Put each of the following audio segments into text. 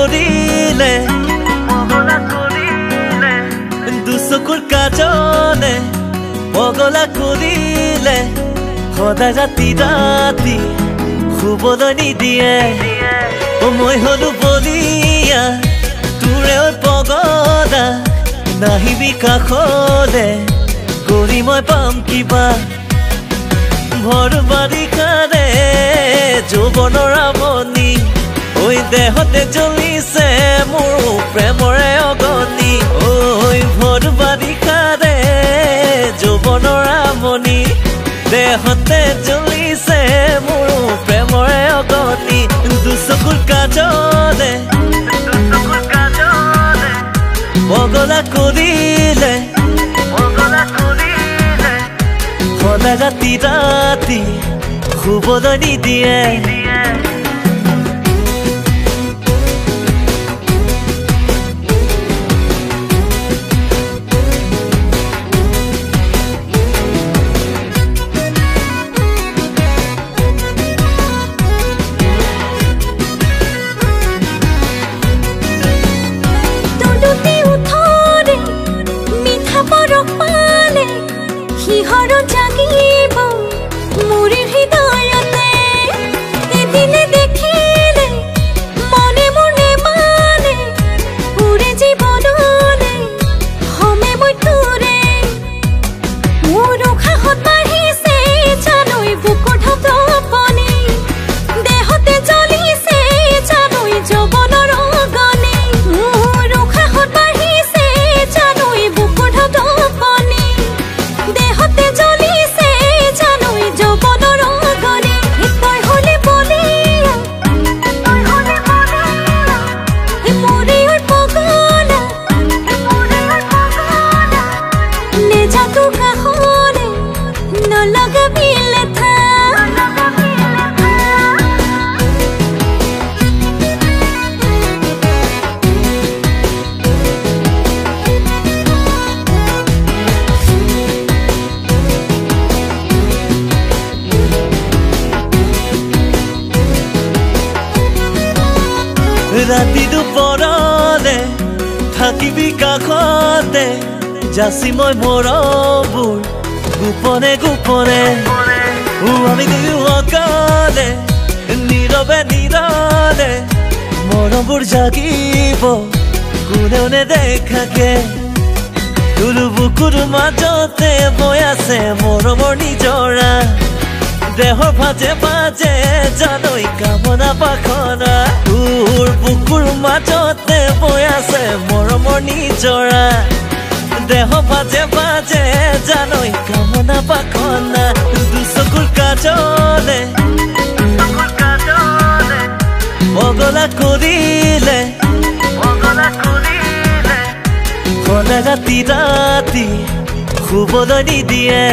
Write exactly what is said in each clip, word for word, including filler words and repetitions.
কৰিলে দুচকুৰ কাজলে পগলা কৰিলে সদায় ৰাতি ৰাতি শুবলৈ নিদিয়ে মই হলো বলিয়া তোৰে পগলা নাহিবি কাষলে কৰি মই পাম কিবা ভৰ বাৰিষাৰে যৌৱনৰ আমনি ঐ দেহতে জ্বলিছে মোৰ প্ৰেমৰে অগনি ঐ ভৰ বাৰিষাৰে যৌৱনৰ আমনি দেহতে জ্বলিছে মোৰ প্ৰেমৰে অগনি দুচকুৰ কাজলে পগলা কৰিলে সদায় ৰাতি ৰাতি শুবলৈ নিদিয়ে ৰাতি দুপৰলে থাকিবি কাষতে যাচি মই মৰমবোৰ গোপনে গোপনে আমি দুয়ো অকলে নীৰৱে নীৰৱে মৰমবোৰ জাগিব কোনেও নেদেখাকে তোৰ বুকুৰ মাজতে বৈ আছে মৰমৰ নিজৰা দেহৰ ভাজে ভাজে জানৈ কামনা পাখনা তোৰ বুকুৰ মাজতে বৈ আছে মৰমৰ নিজৰা দেহ ভাজে ভাজে জানৈ কামনা পাখনা দুচকুৰ কাজলে পগলা কৰিলে সদায় ৰাতি ৰাতি শুবলৈ নিদিয়ে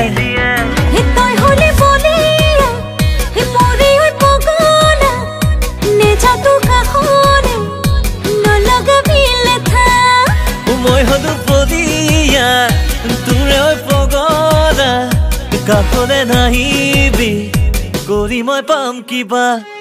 মই হলো বলিয়া তোৰে পগলা কাষলে নাহিবি কৰি মই পাম কিবা